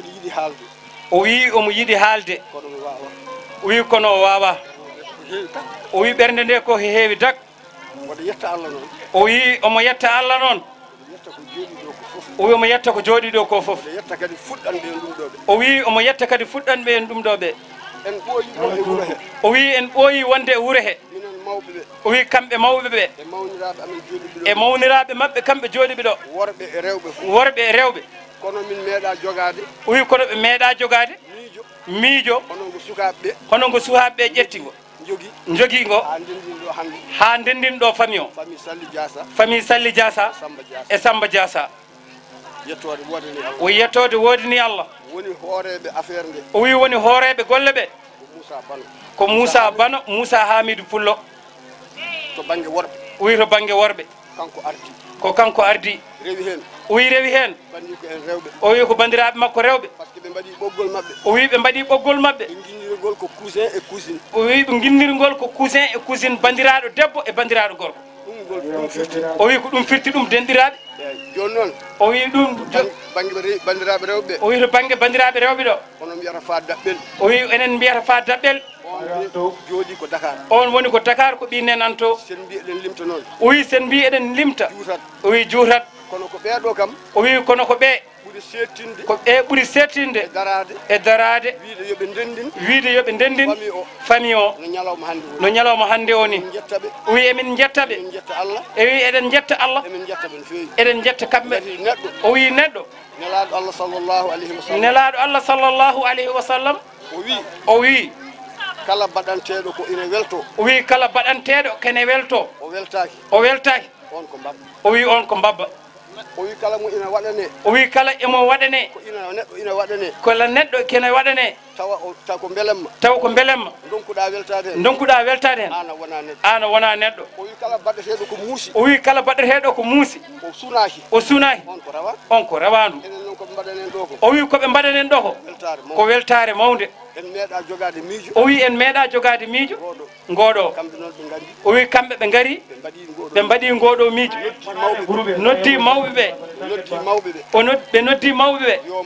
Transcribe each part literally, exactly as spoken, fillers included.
o wi omo yiɗi haalde o wi kono o wawa o wi ɓernde nde ko heewi dak o wi omo yetta Allah noon o wi omo yetta ko jooɗi ɗo ko fof o wi omo yetta kadi fuɗɗanɓe en ɗum ɗo ɓe o wi en ɓooyi wonde e wuuro he o wi kamɓe mawɓe ɓe e mawniraɓe mabɓe kamɓe jooɗiɓe ɗo worɓe e rewɓe kono min meeɗa jogade o wi kono ɓe meeɗa jogade miijo hono ngo sukaɓeɓe ƴetti ngo jogui ngo ha ndendin ɗo famille o famille Salli Diassa e Samba Diassa o yettode wodini Allah o wi woni hooreɓe golle ɓe ko Moussa Bano Moussa Hamidou Pullo to banggue worɓe o wi to banggue worɓe kanko ardi ko kanko ardi rewi hen o wi rewi hen bandi ko en rewɓe o wi ko bandiraɓe makko rewɓe par ce que ɓe mbaɗi ɓoggol mabɓe o wi ɓe mbaɗi ɓoggol mabɓe ɓe guinnirgol ko cousin et cousine o wi ɓe guinnirgol ko cousin e cousine bandiraɗo debbo e bandiraɗo gorko ɗum firti o wi ko ɗum firti ɗum denɗiraɓe eyyi joni noon o wi ɗum banggue bandiraɓe rewɓe o wi to banggue bandiraɓe rewɓe ɗo onon mbiyata fa daɓɓel o wi enen mbiyata fa daɓɓel on jooɗi ko Dakar on woni ko Dakar ko ɓinne nanto sen mbi eɗen limta noon o wi sen mbi eɗen limta juutat o wi juutat kono ko ɓeeɗo kam o wi kono ko ɓe ɓuuri settinde ko ɓe ɓuuri settinde e darade e darade wiide yoɓe ndendin wiide yoɓe ndendin famille o famille o no ñalawma hande no ñalawma hande o ni en jettaɓe o wi emin jettaɓe en jetta Allah e wi eɗen jetta Allah emin jettaɓe no feewi eɗen jetta kamɓe kadi neɗɗo o wi neɗɗo nelaɗo Allah sallllahu alayhi wa sallam nelaɗo Allah sallllahu alayhi wa sallam o wi o wi kala baɗanteɗo ko ina welto o wi kala baɗanteɗo kene welto o weltaki o weltaki on ko mbabba o wi on ko mbabba o wi kala mo ina waɗane o wi kala emo waɗane ko ina neɗɗo ina waɗane kola neɗɗo kene waɗane tawa o taw ko belemma taw ko belemma donkuɗa weltade hen donkuɗa weltade hen an a wona neɗɗo an a wona neɗɗo o wi kala baɗɗeteɗo ko muusi o wi kala baɗɗeteɗo ko muusi o sunaki o sunaki on ko rawa on ko rawandu enen noon koɓe mbaɗanen ɗo ko o wi koɓe mbaɗanen ɗo ko weltare ko weltare mawde en meeɗa jogade miijo o wi en meeɗa jogade miijo ngoɗo kamɓe noon ɓe gari o wi kamɓe ɓe gari ɓe mbaɗi ngoɗo ɓe mbaɗi ngoɗo miijo noddi mawɓe ɓe noddi mawɓe ɓe o nod ɓe noddi mawɓe ɓe yo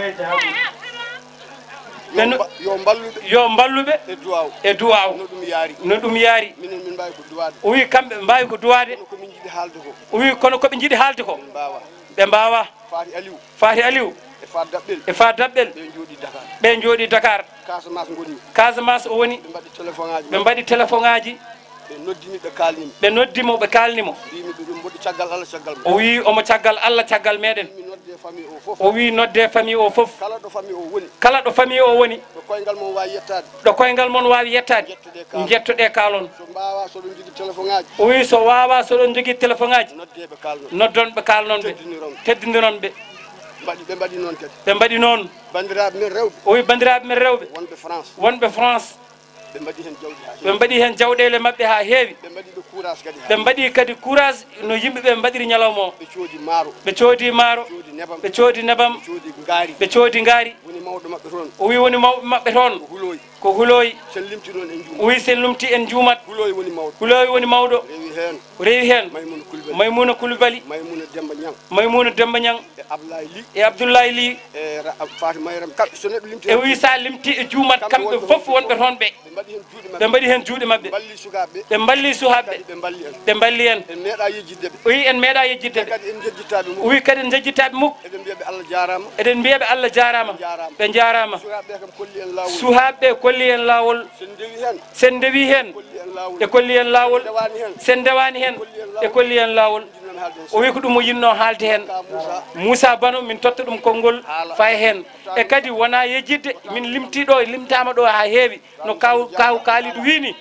mballu yo mballuɓe yo mballuɓe e duwaw e duwaw no ɗum yaari no ɗum yaari minen min mbawi ko duwade o wi kamɓe ɓe mbawi ko duwade kono komin jiiɗi haalde ko o wi kono koɓe jiiɗi haalde ko min mbawa ɓe mbawa faati aliou faati aliou e faat daɓɓel e fa daɓɓel ɓe jooɗi Dakar ɓe jooɗi Dakar Casamance gonni Casamance o woni ɓe mbaɗi téléphone ngaji ɓe mbaɗi téléphone ngaji ɓe noddimi ɓe kalnimi ɓe noddimo ɓe kalnimo mbimi ɓe ɗum mboɗi caggal Allah caggal o wi omo caggal Allah caggal meɗen mi nodde famille o foof o wi nodde famille o foof kala ɗo famille o woni kala ɗo famille o woni ɗo koyngal mon wawi yettade ɗo koyngal mon wawi yettade jettoɗe kalon so mbawa soɗon jogui téléphone ngaji o wi so wawa soɗon jogui téléphone ngaji nodde ɓe kalnon noddon ɓe kalnon ɓe teddiniron ɓe mbaɗi ɓe mbaɗi noon kadi ɓe mbaɗi noon bandiraɓe men rewɓe o wi bandiraɓe men rewɓe wonɓe France wonɓe France ɓe mbaɗi hen jawɗi ha ɓe mbaɗi hen jawɗele mabɓe ha heewi ɓe mbaɗi ɓe courage kadi ɓe mbaɗi kadi courage no yimɓeɓe mbaɗiri ñalawma o ɓe coodi maaro ɓe coodi maaro coodi nebam ɓe coodi nebam coodi gaari ɓe coodi ngaari woni mawɗo mabɓe toon o wi woni mawɓe mabɓe toon ko huloyi ko huloyi sen limti noon en juuma o wi sen lumti en juumat huloyi woni mawɗo huloyi woni mawɗo rewi hen o rewi hen Maymuna Coulibaly Maymuna Coulibaly Maymuna Demba Niang Maymuna Demba Niang e Abdoulaye Ly e Abdoulaye Ly e Fatou Mayram kamɓe so neɗɗo limti e wi sa limti e juumat kamɓe fof wonɓe toon ɓe ɓe mbaɗi hen juuɗe mabɓe balli sukaɓe ɓe balli sukaɓe ɓe balli en ɓe balli en en meeɗa yejjidde ɓe o wi en meeɗa yejjidde ɓe kadi en jejjitaɓe o wi kadi en jejjitaɓe mukko eɗen mbiyaɓe Allah jarama eɗen mbiyaɓe Allah jarama ɓe jarama sukaɓe kam kolli en lawol sukaɓe kolli en lawol sen dewi hen sen dewi hen kolli en lawol e kolli en lawol dewani hen sen dewani hen e kolli en lawol o wi ko ɗum o yinno haalde hen Moussa Bano min totta ɗum konngol fay hen e kadi wona yejjidde min limtiɗo limtama ɗo ha heewi no kaw kaw Kalidou wini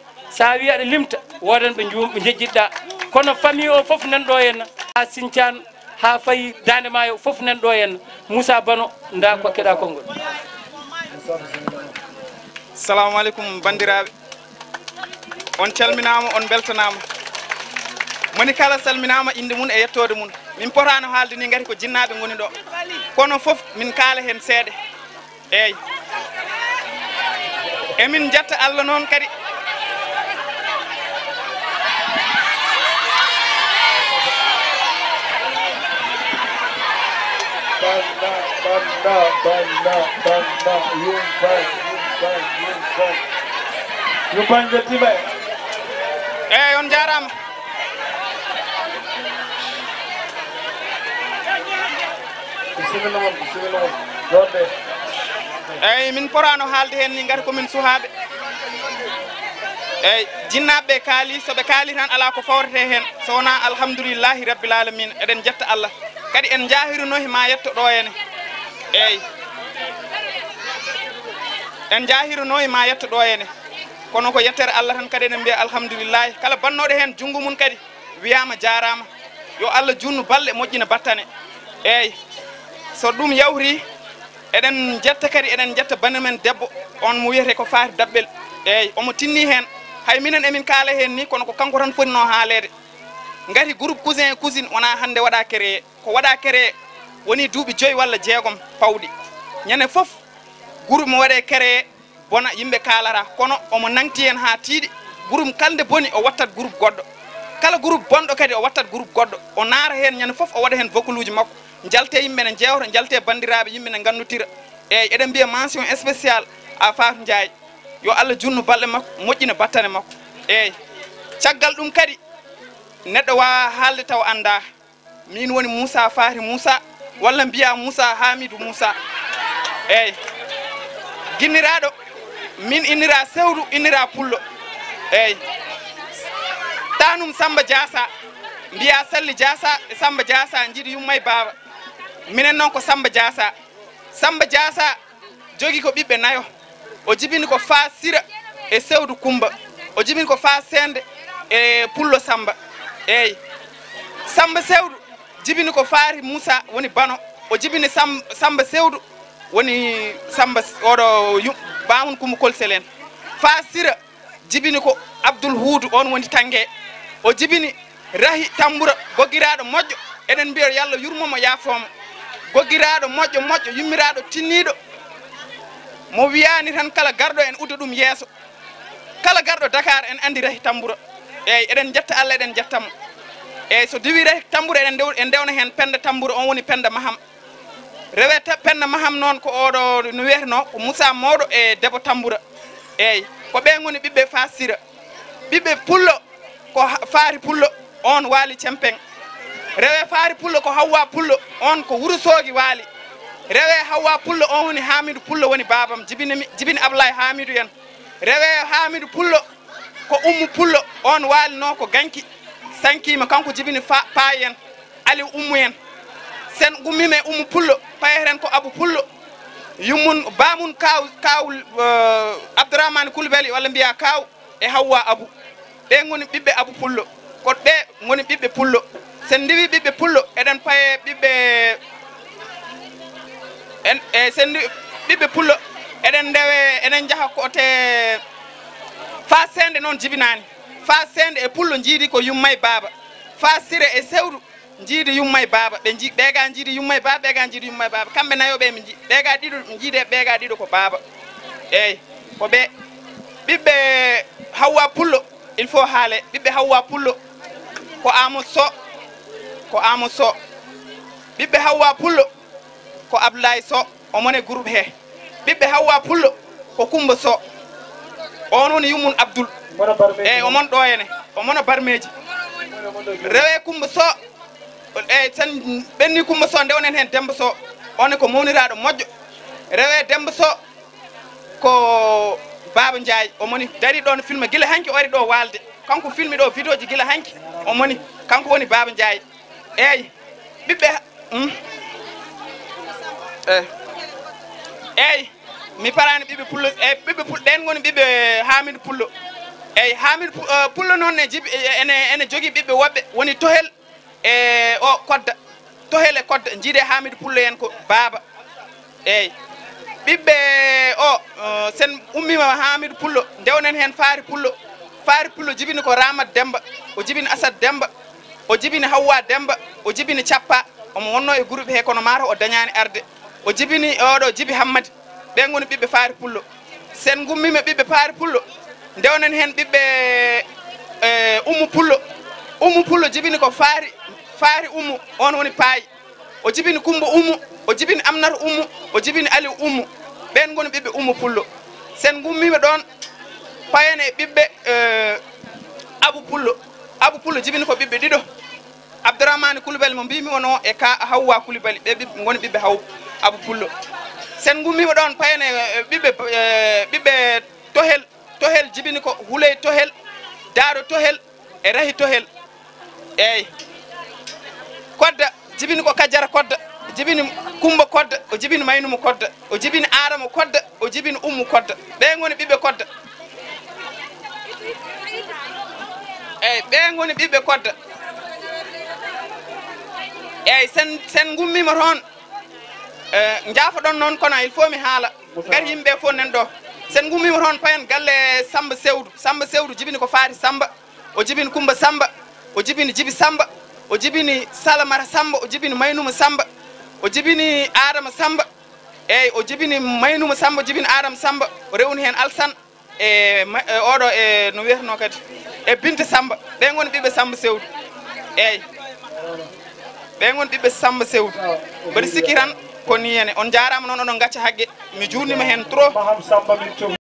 sa wi aɗa limta wodan ɓe juum ɓe jejjitɗa kono famille o foof nanɗo henna ha Sinthiane ha fayi Dande Maayo foof nanɗo henna Moussa Bano nda kokkeɗa konngol. Assalamu aleykum bandiraɓe on calminama on beltanama moni kala salminama inde mum e yettode mum min potano haalde ni gati ko jinnaɓe goni ɗo kono foof min kaala hen seeɗa eyyi emin jetta Allah noon kadi banda banda banda yumban yumban yumban yumban jettiɓe eyyi on jarama bisimilla mon bisimilla mon jonde eyyi min porano haalde hen ni gati komin suhaaɓe eyyi jinnaɓeɓe kaali soɓe kaali tan ala ko fawrete hen so wona alhamdoulillahi rabbil alamina eɗen jetta Allah kadi en jahirunohi ma yetto ɗo ene eyyi en jahirunohi ma yetto ɗo ene kono ko yettere Allah tan kadi eɗen mbiya alhamdoulillahi kala bannoɗo hen junggo mum kadi wiyama jarama yo Allah junnu balɗe moƴƴina battane eyyi so ɗum yawri eɗen jetta kadi eɗen jetta bani men debbo on mo wiyete ko faati daɓɓel eyyi omo tinni hen hay minen emin kaala hen ni kono ko kanko tan fonno haalede ngati groupe cousin et cousine wona hande waɗa créé ko waɗa créé woni duuɓi joyyi walla jeegom pawɗi ñande foof groupe mo waɗe créé bona yimɓe kaalata kono omo nangti hen ha tiiɗi groupe kalde boni o wattat groupe goɗɗo kala groupe bonɗo kadi o wattat groupe goɗɗo o naara hen ñande foof o waɗa hen vocal uji makko jalte yimɓe ne jewta jalte bandiraɓe yimɓe ne gandutira eyyi eɗen mbiya mention spéciale à Fatou Ndiaye yo Allah junnu balɗe makko moƴƴina battane makko eyyi caggal ɗum kadi neɗɗo wawa haalde taw anda min woni Moussa Fati Moussa walla mbiya Moussa Hamidou Moussa eyyi guinniraɗo min innira sewdu innira pullo eyyi tanum Samba Diassa mbiya Salli Diassa e Samba Diassa jiiɗi yummay baba minen noon ko Samba Diassa Samba Diassa jogi ko ɓiɓɓe nayo o jibini ko fa Sira e sewdu Kumba o jibini ko fa Sende e pullo Samba eyyi Samba sewdu jibini ko faari Moussa woni bano o jibini Samba, Samba sewdu woni Samba oɗo bamum Kumba Kolselen fa Sira jibini ko Abdoul Huudu on woni Tangué o jibini Rahi Tambura goggiraɗo moƴƴo eɗen mbiya yallah yurmomo yaafomo goggiraɗo moƴƴo moƴƴo yummiraɗo tinniɗo mo wiyani tan kala garɗo en udda ɗum yeeso kala garɗo Dakar en andi Rahi Tambura eyyi eɗen jetta Allah eɗen jettamo eyyi so diwi Rahi Tambura eɗen dew en dewna hen Penda Tambura on woni Penda Maham rewe Penda Maham noon ko oɗo no wiyeteno ko Moussa Mawɗo e Debbo Tambura eyyi ko ɓen goni ɓiɓɓe fa Sira ɓiɓɓe pullo ko faari pullo on waali Cempeng rewe faari pullo ko Hawwa pullo on ko Wourossogui waali rewe Hawwa pullo on woni Hamidou pullo woni babam jibini jibini Ablaye Hamidou en rewe Hamidou pullo ko Ummu pullo on waali no ko Ganki sankima kanko jibini fa Paye en Ali Ummu en sen gummime Ummu pullo payeten ko Abou pullo yummun bamun kaw kaw uh, Abdourahmane Coulibaly walla mbiya kaw e Hawwa Abou ɓe goni ɓiɓɓe Abou pullo ko ɓe goni ɓiɓɓe pullo sen ndiwi ɓiɓɓe pullo eɗen paye ɓiɓɓe en e sen ndiwi ɓiɓɓe pullo eɗen ndewe eɗen jaaha kote fa Sende noon jibinani fa Sende e pullo jiidi ko yummay baba fa Sira e sewdu jiidi yummay baba ɓe ji ɓeega jiidi yummay baba ɓeega jiidi yummay baba kamɓe nayoɓe mi ji ɓeega ɗiɗo jiide ɓeega ɗiɗo ko baba eyyi ko ɓe ɓiɓɓe Hawwa pullo il faut haale ɓiɓɓe Hawwa pullo ko Amadou So ko Amadou So ɓiɓɓe Hawwa pullo ko Abdoulaye So omone groupe he ɓiɓɓe Hawwa pullo ko Kumba So on woni Yummun Abdoul eyyi omon ɗo ene omono barmeji rewe Kumba So eyyi tan ɓenni Kumba So ndewnen hen Demba So one ko mawniraɗo moƴƴo rewe Demba So ko Baba Ndiaye omoni dari ɗon filme gila hanki ori ɗo walde kanko filme ɗo vidéo ji gila hanki omoni kanko woni Baba Ndiaye eyyi ɓiɓɓe hmm? eh. eyyi mi parani ɓiɓɓe pullo eyyi ɓiɓɓe pullo ɗen goni ɓiɓɓe Hamidou pullo eyyi Hamidou uh, pullo noon ne jibi ene ene jogui ɓiɓɓe woɓɓe woni Tohel e o Kodda Tohel e Kodda jiide Hamidou pullo en ko Baba eyyi ɓiɓɓe o uh, sen ummima Hamidou pullo dewnen hen Faari pullo Faari pullo jibini ko Ramat Demba o jibini Asad Demba o jibini Hawwa Demba o jibini Cappa omo wonno e groupe he kono mata o dañani arde o jibini oɗo Jibi Hammadi ɓen goni ɓiɓɓe Faari pullo sen gummima ɓiɓɓe Faari pullo dewnen hen ɓiɓɓe e Ummu pullo Ummu pullo jibini ko Faari Faari Ummu on woni Paayi o jibini Kumba Ummu o jibini amnata ummu o jibini ali ummu ɓen goni ɓiɓɓe ummu pullo sen gummiɓe ɗon payane ɓiɓɓe abu pullo abu pullo jibini ko ɓiɓɓe ɗiɗo abdourahmane Coulibaly mo mbimi wono e ka hawwa Coulibaly ɓe ɓiɓɓe goni ɓiɓɓe haw abu pullo sen gummiɓe ɗon payane ɓiɓɓe ɓiɓɓe tohel tohel jibini ko huley tohel daaro tohel e rahi tohel eyyi kodda jibini ko kajjara kodda jibini kumba kodda o jibini maynumo kodda o jibini adama kodda o jibini ummu kodda ɓe goni ɓiɓɓe kodda eyyi ɓe goni ɓiɓɓe kodda eyyi sen sen gummima toon jaafoɗon noon kono il faut mi haala gari yimɓe fof nen ɗo sen gummima toon payen galle Samba Sewdu Samba Sewdu jibini ko faati Samba o jibini Kumba Samba o jibini Jibi Samba o jibini Salamara Samba o jibini Maynuma Samba o jibini Adama Samba eyyi o jibini Maynuma Samba o jibini Adama Samba o rewni hen Alsane e oɗo e no wiyatano kadi e Binta Samba ɓe goni ɓiɓɓe Samba Sewdu eyyi ɓe goni ɓiɓɓe Samba Sewdu mbaɗa sikki tan ko ni ene on jarama noon oɗon gacca haqqe mi jurnima hen trop